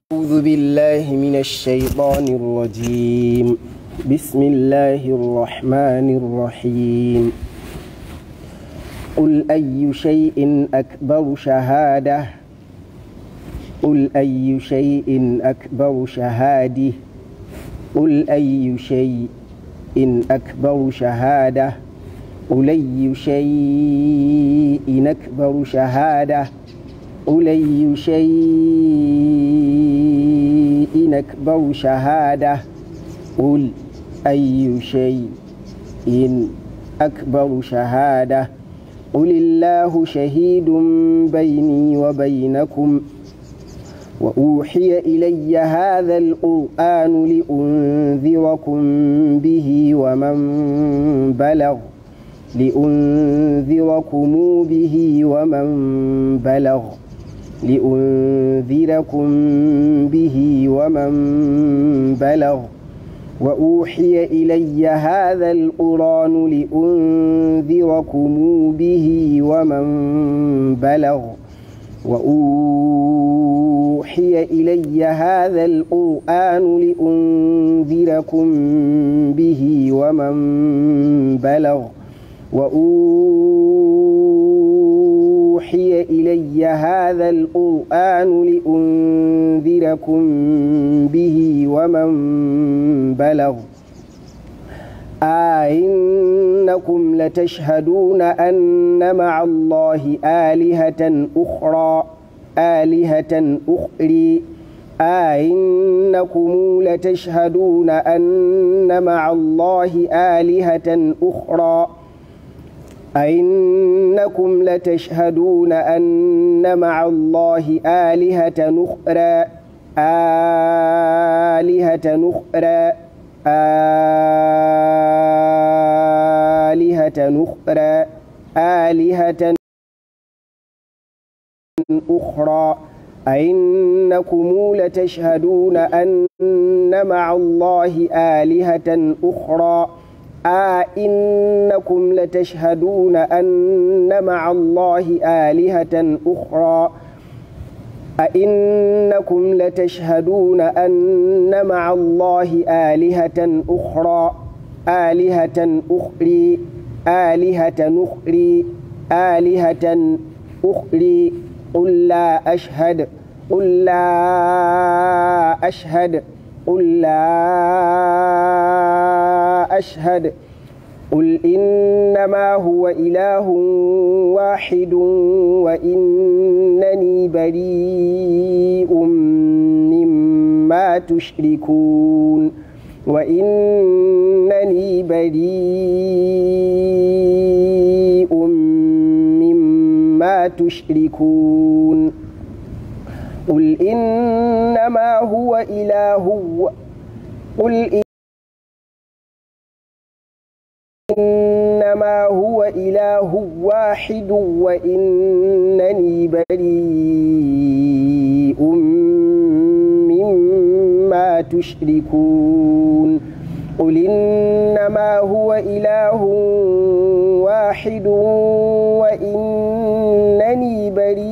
أعوذ بالله من الشيطان الرجيم. بسم الله الرحمن الرحيم. قل أي شيء أكبر شهادة قل أي شيء أكبر شهادة قل أي شيء أكبر شهادة قل أي شيء أكبر شهادة قل أي شيء أكبر شهادة قل أي شيء أكبر شهادة قل الله شهيد بيني وبينكم وأوحي إلي هذا القرآن لأنذركم به ومن بلغ وأوحي إلي هذا القرآن لأنذركم به ومن بلغ وأوحي إلي هذا القرآن لأنذركم به ومن بلغ وأوحي إلي هذا القرآن لأنذركم به ومن بلغ أئنكم لتشهدون أن مع الله آلهة أخرى أئنكم لتشهدون أن مع الله آلهة أخرى أئنكم لتشهدون أن مع الله آلهة أخرى أئنكم لتشهدون أن مع الله آلهة أخرى أئنكم لتشهدون أن مع الله آلهة أخرى أئنكم لتشهدون أن مع الله آلهة أخرى قل لا أشهد قل إنما هو إله واحد وإنني بريء مما تشركون قل إنما هو إله واحد وإنني بريء مما تشركون قل إنما هو إله واحد وإنني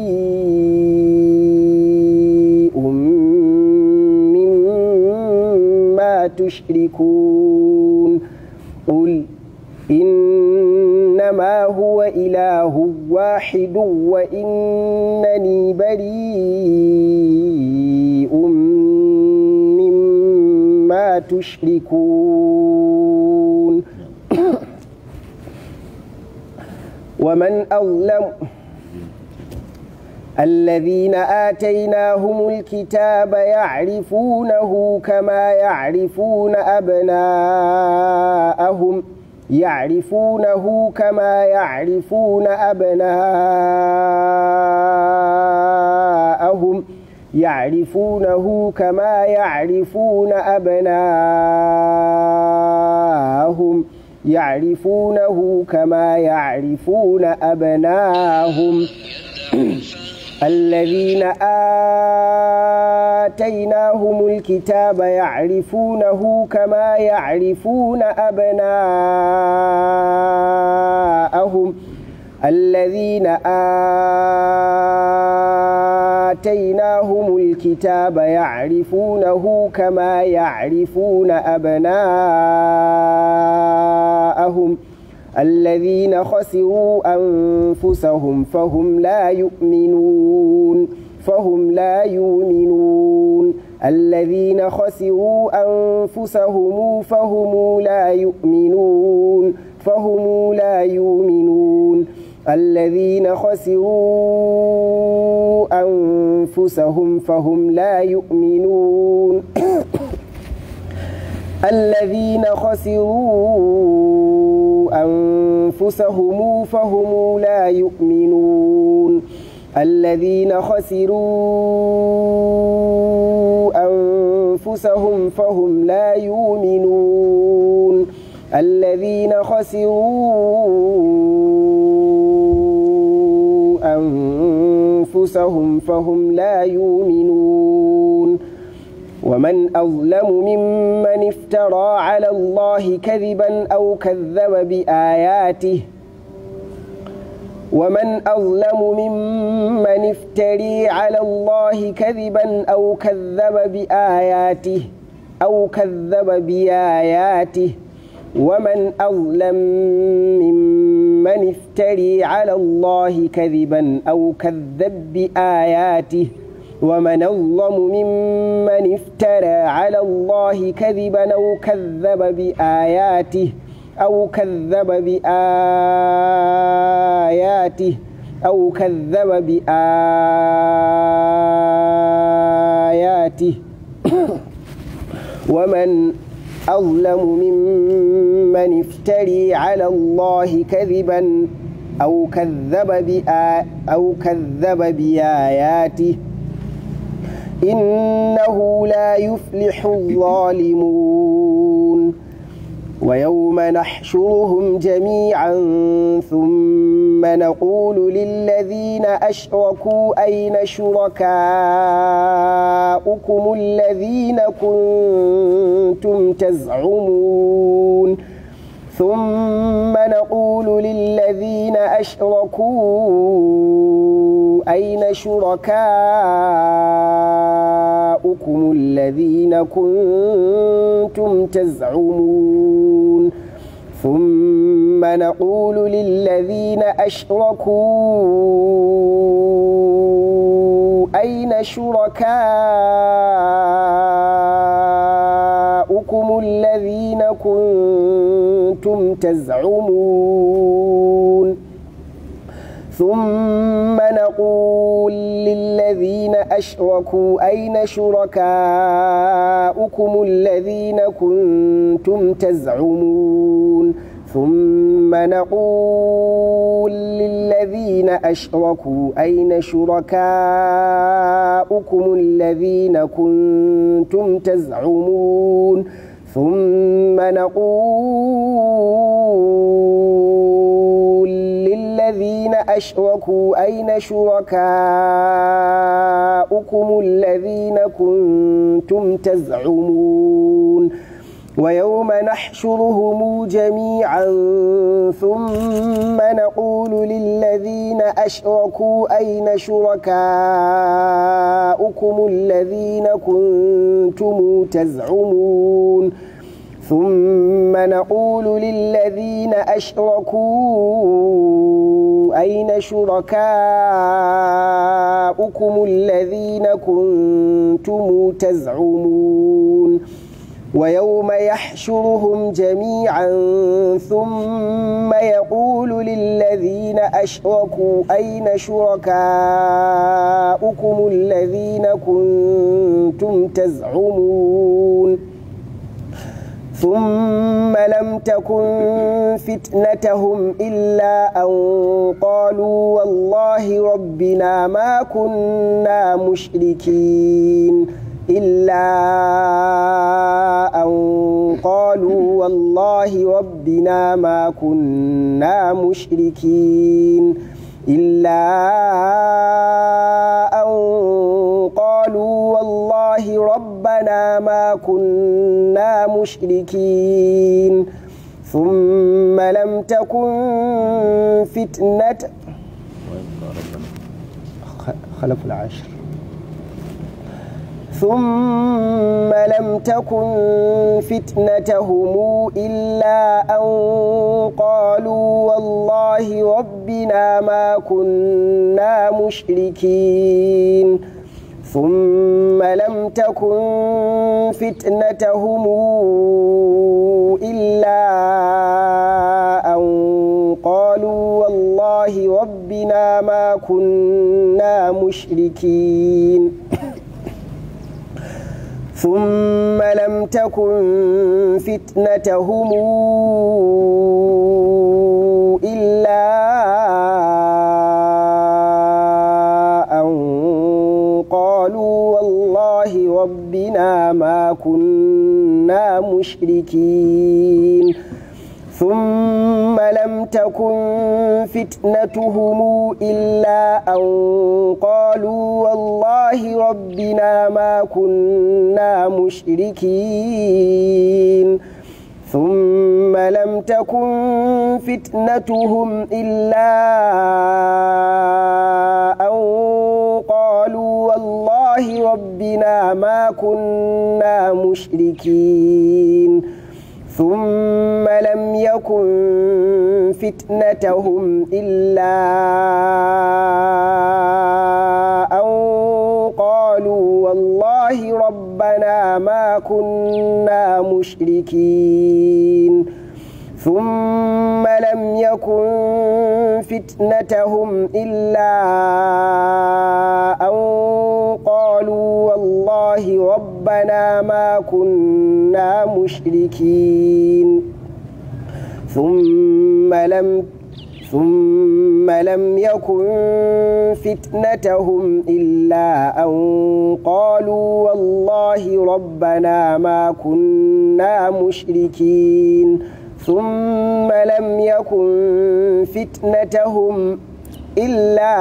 بريء مما تشركون قل إنما هو إله واحد وإنني بريء مما تشركون ومن أظلم الذين آتيناهم الكتاب يعرفونه كما يعرفون أبناءهم الذين آتيناهم الكتاب يعرفونه كما يعرفون أبناءهم الذين آتيناهم الكتاب يعرفونه كما يعرفون أبناءهم الذين خسروا أنفسهم فهم لا يؤمنون الذين خسروا أنفسهم فهم لا يؤمنون الذين خسروا أنفسهم فهم لا يؤمنون الذين خسروا أنفسهم فهم لا يؤمنون الذين خسروا أنفسهم فهم لا يؤمنون الذين خسروا أنفسهم فهم لا يؤمنون ومن أظلم ممن افترى على الله كذبا أو كذب بآياته افتري على الله كذبا أو كذب بآياته ومن أظلم ممن افتري على الله كذبا أو كذب بآياته ومن أظلم ممن افترى على الله كذبا أو كذب بآياته ومن أظلم ممن افتري على الله كذبا أو كذب بآياته إنه لا يفلح الظالمون ويوم نحشرهم جميعا ثم نقول للذين أشركوا أين شركاؤكم الذين كنتم تزعمون ثم نقول للذين أشركوا أين شركاؤكم الذين كنتم تزعمون ثم نقول للذين أشركوا أين شركاؤكم الذين كنتم تزعمون ثم نقول للذين أشركوا أين شركاؤكم الذين كنتم تزعمون ثم نقول للذين أشركوا أين شركاؤكم الذين كنتم تزعمون ثم نقول للذين أشركوا أين شركاؤكم الذين كنتم تزعمون ويوم نحشرهم جميعا ثم نقول للذين أشركوا أين شركاؤكم الذين كنتم تزعمون ثم نقول للذين أشركوا أين شركاؤكم الذين كنتم تزعمون ويوم يحشرهم جميعا ثم يقول للذين أشركوا أين شركاؤكم الذين كنتم تزعمون ثم لم تكن فتنتهم إلا أن قالوا والله ربنا ما كنا مشركين إلا أن قالوا والله ربنا ما كنا مشركين إلا أن قالوا والله ربنا ما كنا مشركين ثم لم تكن فتنة خلف العشر ثم لم تكن فتنتهم إلا أن قالوا والله ربنا ما كنا مشركين ثم لم تكن فتنتهم إلا أن قالوا والله ربنا ما كنا مشركين ثم لم تكن فتنتهم إلا أن قالوا والله ربنا ما كنا مشركين ثم لم تكن فتنتهم إلا أن قالوا والله ربنا ما كنا مشركين ثم لم تكن فتنتهم إلا أن قالوا والله ربنا ما كنا مشركين ثم لم يكن فتنتهم إلا أن قالوا والله ربنا ما كنا مشركين ثم لم يكن فتنتهم إلا أن قالوا والله ربنا ما كنا مشركين ثم لم يكن فتنتهم إلا أن قالوا والله ربنا ما كنا مشركين ثم لم يكن فتنتهم إلا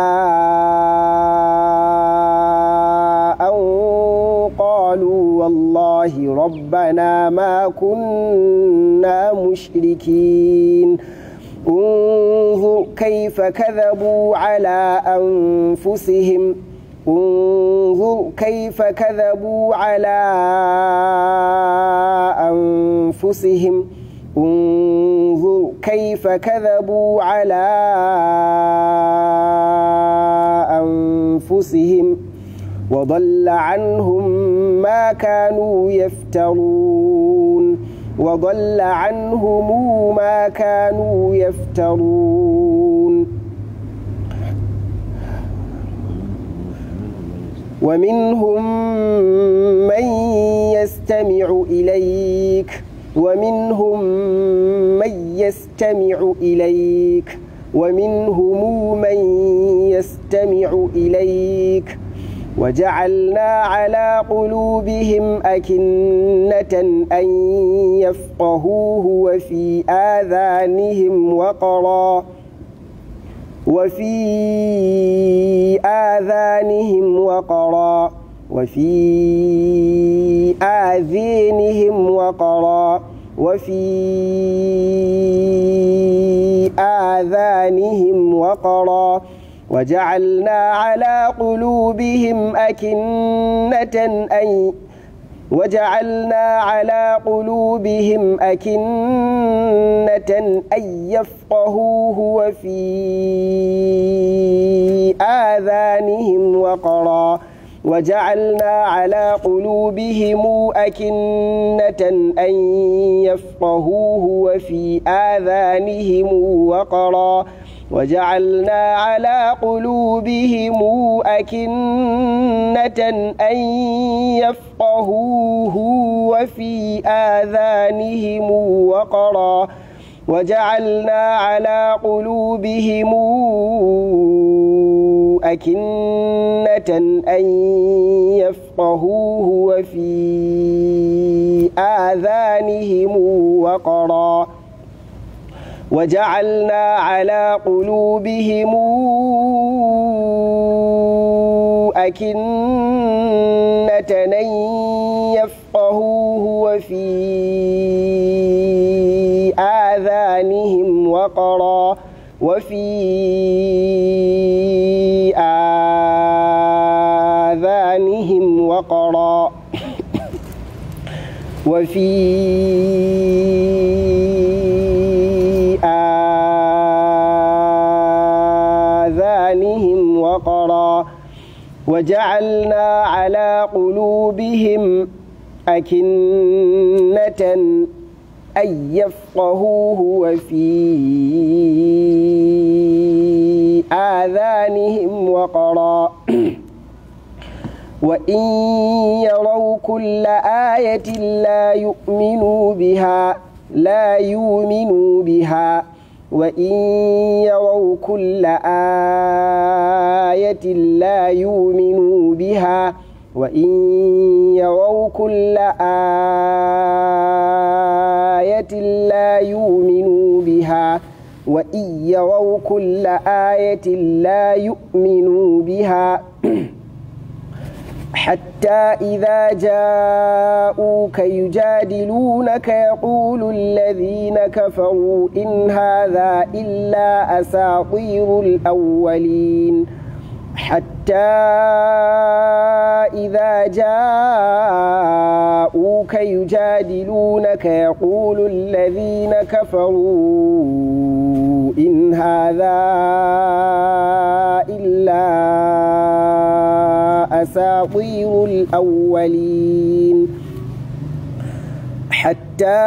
أن قالوا والله ربنا ما كنا مشركين انظر كيف كذبوا على أنفسهم انظر كيف كذبوا على أنفسهم انظر كيف كذبوا على أنفسهم وضل عنهم ما كانوا يفترون وضل عنهم ما كانوا يفترون ومنهم من يستمع إليك ومنهم من يستمع إليك ومنهم من يستمع إليك وجعلنا على قلوبهم أكنة أن يفقهوه وفي آذانهم وقرا وفي آذانهم وقرا وجعلنا على قلوبهم أكنة أن يفقهوه وفي آذانهم وقرا وجعلنا على قلوبهم أكنة أن يفقهوه وفي آذانهم وقرا وجعلنا على قلوبهم أكنة أن يفقهوه وفي آذانهم وقرا وجعلنا على قلوبهم أكنة أن يفقهوه وفي آذانهم وقرا وجعلنا على قلوبهم أكنة أن يفقهوه وفي آذانهم وقرا وقرا وفي آذانهم وقرا وجعلنا على قلوبهم أكنة أن يفقهوه وفي آذانهم وقرا وإن يروا كل آية لا يؤمنوا بها وإن يروا كل آية لا يؤمنوا بها وإن يروا كل آية لا يؤمنوا بها وإن يروا كل آية لا يؤمنوا بها حتى إذا جاءوك يجادلونك يقول الذين كفروا إن هذا إلا أساطير الأولين حتى إذا جاءوك يجادلونك يقول الذين كفروا إن هذا إلا أساطير الأولين حتى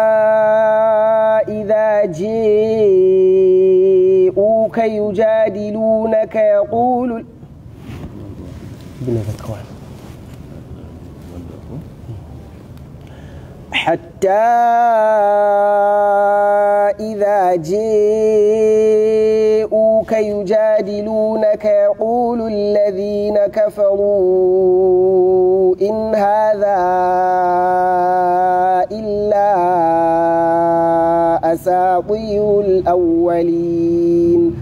إذا جاءوك يجادلونك يقول حتى إذا جاءوك يجادلونك يقول الذين كفروا إن هذا إلا أساطير الأولين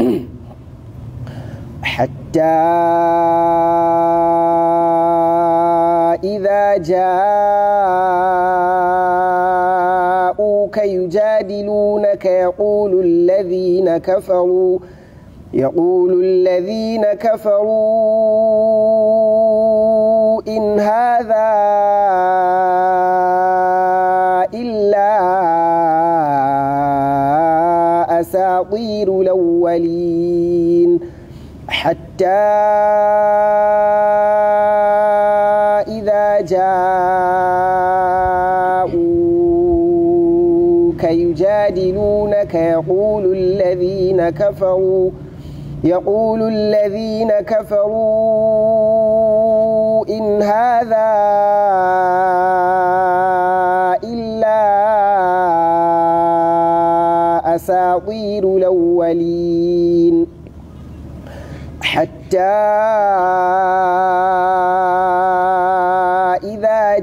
حتى إذا جاءوك يجادلونك يقول الذين كفروا إن هذا إلا أساطير الأولين حتى إذا جاءوك يجادلونك يقول الذين كفروا إن هذا إلا أساطير الأولين حتى إذا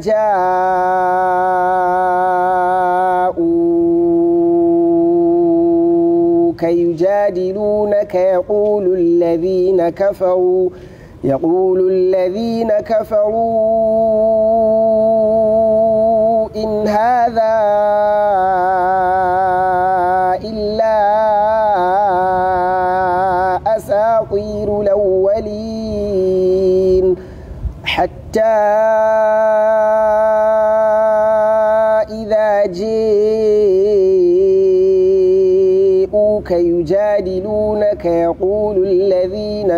جاءوك يجادلونك يقول الذين كفروا إن هذا إلا أساطير الأولين حتى إذا جاءوك يجادلونك يقول الذين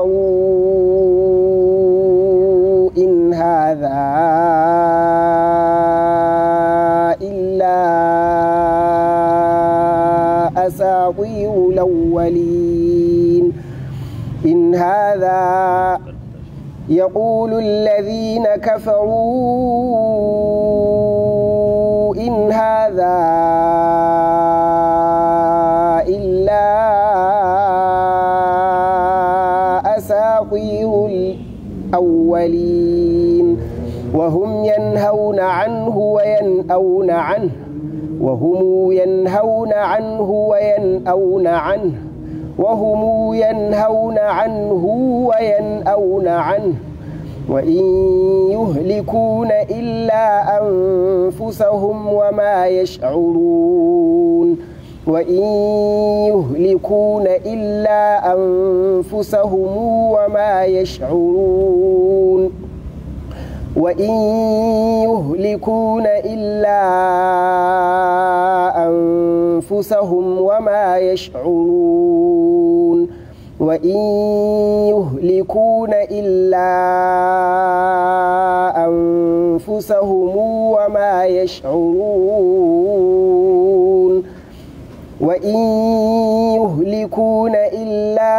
كفروا إن هذا إلا أساطير الأولين إن هذا يقول الذين كفروا إن هذا إلا أساطير الأولين وهم ينهون عنه وينأون عنه وإن يهلكون إلا أنفسهم وما يشعرون وإن يهلكون إلا أنفسهم وما يشعرون وإن يهلكون إلا أنفسهم وما يشعرون وإن يهلكون إلا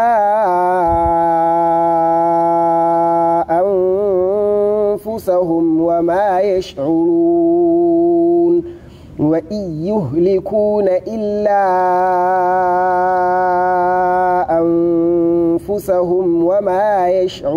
أنفسهم وما يشعرون وإن يهلكون إلا أنفسهم وما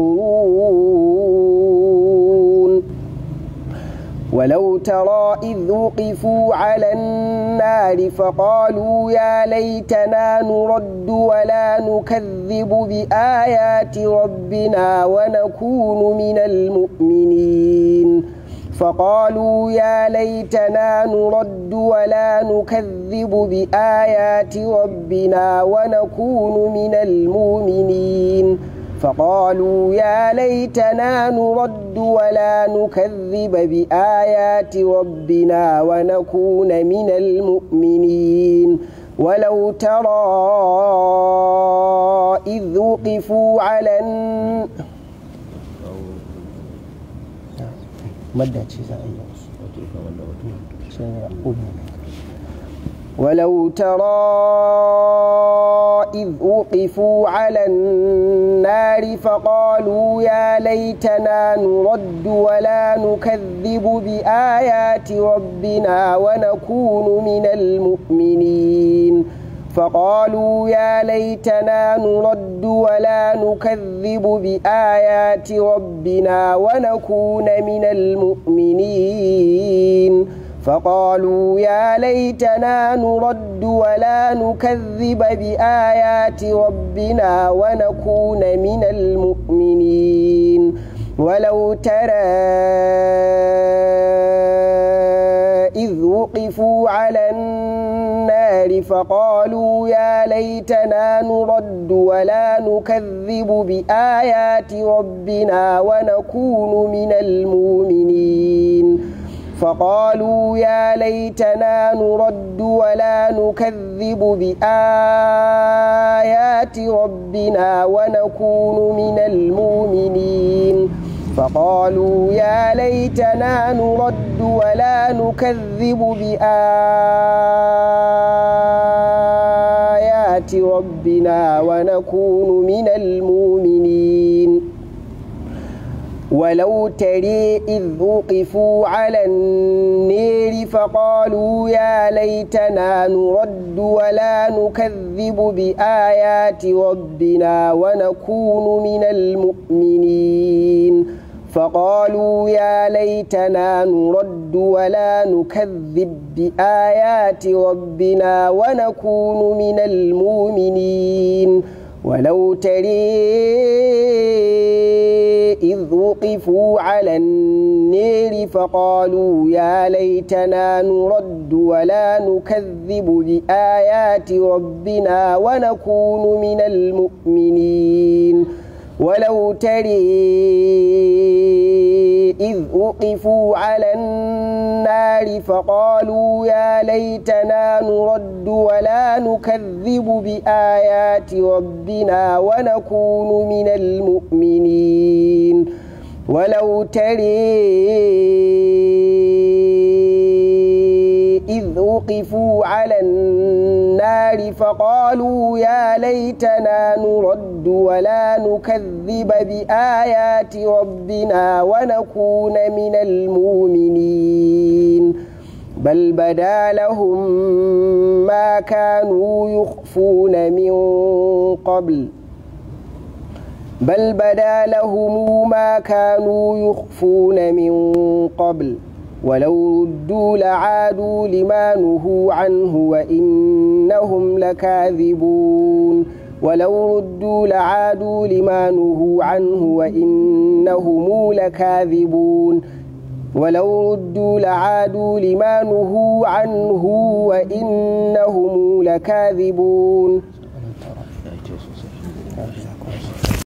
يشعرون ولو ترى إذ وقفوا على النار فقالوا يا ليتنا نرد ولا نكذب بآيات ربنا ونكون من المؤمنين فقالوا يا ليتنا نرد ولا نكذب بآيات ربنا ونكون من المؤمنين فقالوا يا ليتنا نرد ولا نكذب بآيات ربنا ونكون من المؤمنين ولو ترى إذ وقفوا على ولو ترى إذ وقفوا على النار فقالوا يا ليتنا نرد ولا نكذب بآيات ربنا ونكون من المؤمنين فقالوا يا ليتنا نرد ولا نكذب بآيات ربنا ونكون من المؤمنين فقالوا يا ليتنا نرد ولا نكذب بآيات ربنا ونكون من المؤمنين ولو ترى إذ وقفوا على النار فقالوا يا ليتنا نرد ولا نكذب بآيات ربنا ونكون من المؤمنين فقالوا يا ليتنا نرد ولا نكذب بآيات ربنا ونكون من المؤمنين فقالوا يا ليتنا نرد ولا نكذب بآيات ربنا ونكون من المؤمنين ولو ترى إذ وقفوا على النار فقالوا يا ليتنا نرد ولا نكذب بآيات ربنا ونكون من المؤمنين فقالوا يا ليتنا نرد ولا نكذب بآيات ربنا ونكون من المؤمنين ولو ترى إذ وقفوا على النار فقالوا يا ليتنا نرد ولا نكذب بآيات ربنا ونكون من المؤمنين ولو ترى إذ وقفوا على النار فقالوا يا ليتنا نرد ولا نكذب بآيات ربنا ونكون من المؤمنين ولو ترى إذ وقفوا على النار فقالوا يا ليتنا نرد ولا نكذب بآيات ربنا ونكون من المؤمنين بل بدا لهم ما كانوا يخفون من قبل ولو ردوا لعادوا لما نهوا عنه وإنهم لكاذبون ولو ردوا لعادوا لما نهوا عنه وإنهم لكاذبون